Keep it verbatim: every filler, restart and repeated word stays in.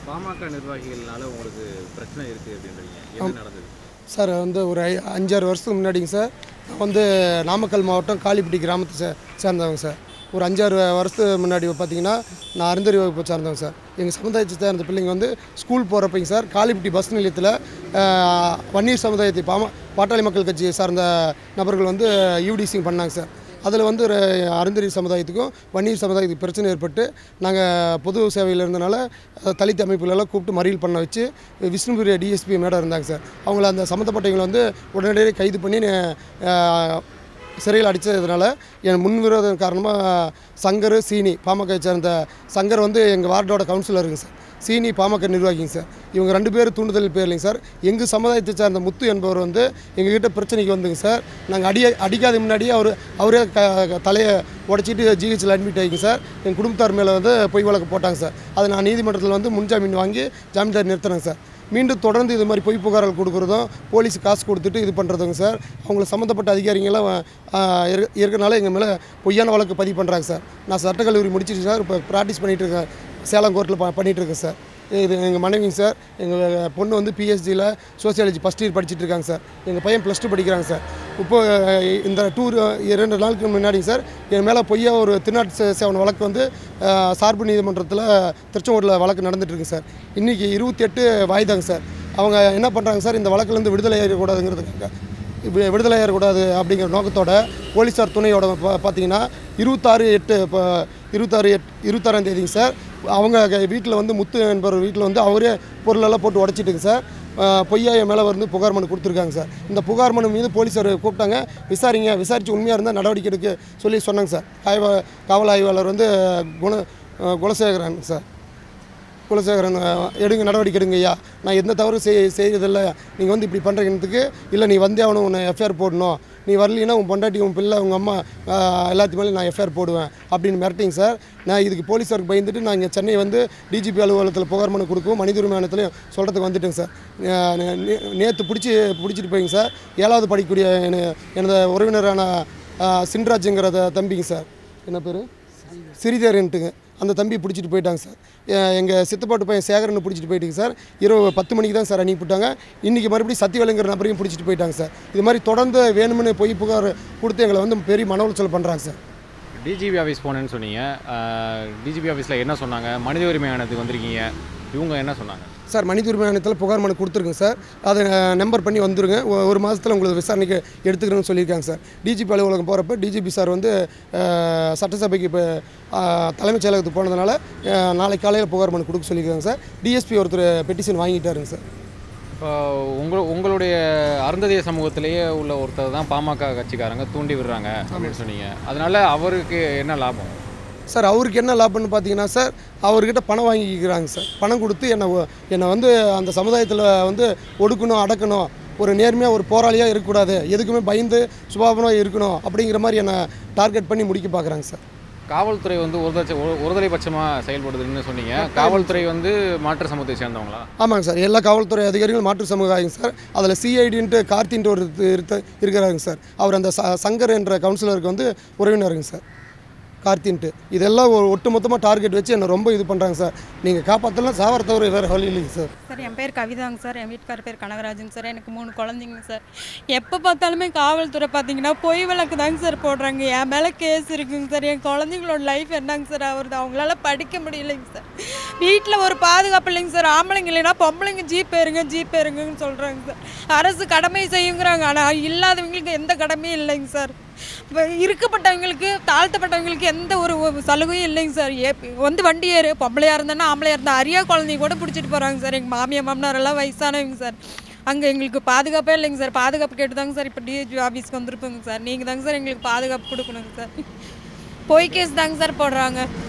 பாமக நிர்வாகிகள்னால உங்களுக்கு பிரச்சனை இருக்குது அப்படின்றீங்க, என்ன நடந்தது சார்? வந்து ஒரு அஞ்சாறு வருஷத்துக்கு முன்னாடிங்க சார், நான் வந்து நாமக்கல் மாவட்டம் காளிப்பட்டி கிராமத்தை சே சேர்ந்தவங்க சார். ஒரு அஞ்சாறு வருஷத்துக்கு முன்னாடி பார்த்தீங்கன்னா நான் அருந்தறி வகுப்பு சார்ந்தவங்க சார். எங்கள் சமுதாயத்தை சேர்ந்த பிள்ளைங்க வந்து ஸ்கூல் போகிறப்பைங்க சார், காளிப்பட்டி பஸ் நிலையத்தில் வன்னியர் சமுதாயத்தை பாம பாட்டாளி மக்கள் கட்சியை சார்ந்த நபர்கள் வந்து யூடிசிங் பண்ணாங்க சார். அதில் வந்து ஒரு அருந்தறி சமுதாயத்துக்கும் வன்னியர் சமுதாயத்துக்கு பிரச்சனை ஏற்பட்டு நாங்கள் பொது சேவையில் இருந்தனால தலித் அமைப்புகளெல்லாம் கூப்பிட்டு மறியல் பண்ண வச்சு விஷ்ணுபுரி டிஎஸ்பி மேடம் இருந்தாங்க சார். அவங்கள அந்த சம்மந்தப்பட்டவங்களை வந்து உடனடியே கைது பண்ணி சிறையில் அடித்ததுனால என் முன்விரோதம் காரணமாக சங்கர் சீனி பாமக சேர்ந்த சங்கர் வந்து எங்கள் வார்டோட கவுன்சிலருங்க சார். சீனி பாமக நிர்வாகிங்க சார். இவங்க ரெண்டு பேரும் தூண்டுதல் பேர் இல்லைங்க சார். எங்கள் சமுதாயத்தை சார்ந்த முத்து என்பவர் வந்து எங்ககிட்ட பிரச்சனைக்கு வந்துங்க சார். நாங்கள் அடிய அடிக்காத முன்னாடியே அவர் அவரே க தலையை உடச்சிட்டு ஜிஹெச்சில் அட்மிட் ஆகிங்க சார். எங்கள் குடும்பத்தார் மேலே வந்து பொய் வழக்கு போட்டாங்க சார். அதை நான் நீதிமன்றத்தில் வந்து முன்ஜாமீன் வாங்கி ஜாமீன்தார் நிறுத்தினேங்க சார். மீண்டும் தொடர்ந்து இது மாதிரி பொய் புகார்கள் கொடுக்குறதும் போலீஸ் காசு கொடுத்துட்டு இது பண்ணுறதுங்க சார். அவங்கள சம்மந்தப்பட்ட அதிகாரிங்களாம் இருக்கனால எங்கள் மேலே பொய்யான வழக்கு பதிவு பண்ணுறாங்க சார். நான் சட்டக்கல்லூரி முடிச்சிட்டு சார் இப்போ ப்ராக்டிஸ் பண்ணிகிட்டு இருக்கேன், சேலம் கோர்ட்டில் ப பண்ணிகிட்ருக்கேன் சார். இது எங்கள் மனைவிங்க சார். எங்கள் பொண்ணு வந்து பிஹெச்டியில் சோசியாலஜி ஃபஸ்ட் இயர் படிச்சுட்டு இருக்காங்க சார். எங்கள் பையன் ப்ளஸ் டூ படிக்கிறாங்க சார். இப்போது இந்த டூர் இரண்டு நாளுக்கு முன்னாடிங்க சார் என் மேலே பொய்யா ஒரு திருநாட்டு சேவன் வழக்கு வந்து சார்பு நீதிமன்றத்தில் திருச்செங்கோட்டில் வழக்கு நடந்துகிட்ருக்கு சார். இன்றைக்கி இருபத்தி எட்டு வாய்தாங்க சார். அவங்க என்ன பண்ணுறாங்க சார், இந்த வழக்குலேருந்து விடுதலை ஆகிடக்கூடாதுங்கிறதுக்காக விடுதலை ஆகக்கூடாது அப்படிங்கிற நோக்கத்தோட போலீஸார் துணையோட பா பார்த்தீங்கன்னா இருபத்தாறு எட்டு இப்போ இருபத்தாறு எட் இருபத்தாறாம் தேதிங்க சார் அவங்க வீட்டில் வந்து முத்து என்பவர் வீட்டில் வந்து அவரே பொருளெல்லாம் போட்டு உடச்சிட்டுங்க சார். பொய்யா என் மேலே வந்து புகார் மனு கொடுத்துருக்காங்க சார். இந்த புகார் மனு மீது போலீஸார் கூப்பிட்டாங்க, விசாரிங்க, விசாரித்து உண்மையாக இருந்தால் நடவடிக்கை எடுக்க சொல்லி சொன்னாங்க சார். ஆய்வா காவல் ஆய்வாளர் வந்து குண குலசேகரன் சார். குலசேகரன் எடுங்க, நடவடிக்கை எடுங்க ஐயா, நான் எந்த தவறு செய் செய்யறதில்லை, நீங்கள் வந்து இப்படி பண்ணுறதுக்கு இல்லை, நீ வந்தே அவனை உன்னை எஃப்ஐஆர் போடணும், நீ வரலீன்னா உன் பொண்டாட்டி உன் பிள்ளை உங்கள் அம்மா எல்லாத்துக்கு மேலே நான் எஃப்ஐஆர் போடுவேன் அப்படின்னு மிரட்டிங்க சார். நான் இதுக்கு போலீஸாருக்கு பயந்துட்டு நான் இங்கே சென்னை வந்து டிஜிபி அலுவலகத்தில் புகார் மனு கொடுக்கவும் மனித உரிமை ஆணையத்துலையும் சொல்கிறதுக்கு வந்துட்டேங்க சார். நேற்று பிடிச்சி பிடிச்சிட்டு போயிங்க சார். ஏழாவது படிக்கக்கூடிய எனது உறவினரான சின்ராஜுங்கிறத தம்பிங்க சார், என்ன பேர் சிறிதேரன்ட்டுங்க, அந்த தம்பி பிடிச்சிட்டு போயிட்டாங்க சார். எங்கள் சித்தப்பாட்டு பையன் சேகரன்னு பிடிச்சிட்டு போயிட்டுங்க சார். இரவு பத்து மணிக்கு தான் சார் அனுப்பிவிட்டாங்க. இன்றைக்கி மறுபடியும் சத்தியவேலுங்கிற நபரையும் பிடிச்சிட்டு போயிட்டாங்க சார். இது மாதிரி தொடர்ந்து வேணும்னு பொய் புகார் கொடுத்து எங்களை வந்து பெரிய மன உளைச்சல் பண்ணுறாங்க சார். டிஜிபி ஆஃபீஸ் போனேன்னு சொன்னீங்க, டிஜிபி ஆஃபீஸில் என்ன சொன்னாங்க? மனித உரிமை ஆணையத்துக்கு வந்திருக்கீங்க, இவங்க என்ன சொன்னாங்க சார்? மனித உரிமை ஆணையத்தில் புகார் மனு கொடுத்துருங்க சார். அதை நம்பர் பண்ணி வந்துருங்க, ஒரு மாதத்தில் உங்களுக்கு விசாரணைக்கு எடுத்துக்கிறேன்னு சொல்லியிருக்காங்க சார். டிஜிபி அலுவலகம் போகிறப்ப டிஜிபி சார் வந்து சட்டசபைக்கு இப்போ தலைமைச் செயலகத்துக்கு போனதுனால நாளைக்கு காலையில் புகார் மனு கொடுக்க சொல்லியிருக்காங்க சார். டிஎஸ்பி ஒருத்தர் பெட்டிஷன் வாங்கிட்டாருங்க சார். இப்போ உங்கள் உங்களுடைய அருந்ததிய சமூகத்திலேயே உள்ள ஒருத்தர் தான் பாமக கட்சிக்காரங்க தூண்டி விடுறாங்க அப்படின்னு சொன்னீங்க, அதனால் அவருக்கு என்ன லாபம் சார்? அவருக்கு என்ன லாபம்னு பார்த்தீங்கன்னா சார், அவர்கிட்ட பணம் வாங்கிக்கிறாங்க சார். பணம் கொடுத்து என்னை என்னை வந்து அந்த சமுதாயத்தில் வந்து ஒடுக்கணும், அடக்கணும், ஒரு நேர்மையாக ஒரு போராளியாக இருக்கக்கூடாது, எதுக்குமே பயந்து சுபாவமாக இருக்கணும் அப்படிங்கிற மாதிரி என்னை டார்கெட் பண்ணி முடிக்க பார்க்குறாங்க சார். காவல்துறை வந்து ஒருதலை ஒருதலை பட்சமாக செயல்படுதுன்னு சொன்னீங்க. காவல்துறை வந்து மாற்று சமூகத்தை சேர்ந்தவங்களா? ஆமாங்க சார், எல்லா காவல்துறை அதிகாரிகளும் மாற்று சமூகம் சார். அதில் சிஐடின்ட்டு கார்த்தின்ட்டு ஒரு இருக்கிறாருங்க சார். அவர் அந்த சங்கர் என்ற கவுன்சிலருக்கு வந்து உறவினருங்க சார், கார்த்தின்ட்டு. இதெல்லாம் ஒரு ஒட்டு மொத்தமாக டார்கெட் வச்சு என்னை ரொம்ப இது பண்ணுறாங்க சார். நீங்கள் காப்பாற்றலாம், சாவர தவிர வேறு வழி இல்லைங்க சார். சார் என் பேர் கவிதாங்க சார். என் வீட்டுக்கார பேர் கனகராஜுங்க சார். எனக்கு மூணு குழந்தைங்க சார். எப்போ பார்த்தாலுமே காவல்துறை பார்த்தீங்கன்னா பொய் வழக்கு தாங்க சார் போடுறாங்க. என் மேலே கேஸ் இருக்குங்க சார். என் குழந்தைங்களோட லைஃப் என்னங்க சார் ஆகுறது? அவங்களால படிக்க முடியலைங்க சார். வீட்டில் ஒரு பாதுகாப்பு இல்லைங்க சார். ஆம்பளைங்க இல்லைன்னா பொம்பளைங்க ஜீப் ஏறுங்க ஜீப் ஏறுங்கன்னு சொல்கிறாங்க சார். அரசு கடமை செய்யுங்கிறாங்க, ஆனால் இல்லாதவங்களுக்கு எந்த கடமையும் இல்லைங்க சார். இருக்கப்பட்டவங்களுக்கு தாழ்த்தப்பட்டவங்களுக்கு எந்த ஒரு சலுகையும் இல்லைங்க சார். ஏ வந்து வண்டி ஏறு, பொம்பளையாக இருந்தானா ஆம்பளையாக இருந்தால் அரியா குழந்தைங்க கூட பிடிச்சிட்டு போகிறாங்க சார். எங்கள் மாமியார் மாமனாரெல்லாம் வயசானவங்க சார். அங்கே எங்களுக்கு பாதுகாப்பே இல்லைங்க சார். பாதுகாப்பு கேட்டு தாங்க சார் இப்போ டிஹெச்பி ஆஃபீஸ்க்கு வந்துருப்போங்க சார். நீங்கள் தாங்க சார் எங்களுக்கு பாதுகாப்பு கொடுக்கணுங்க சார். பொய் கேஸ் தாங்க சார் போடுறாங்க.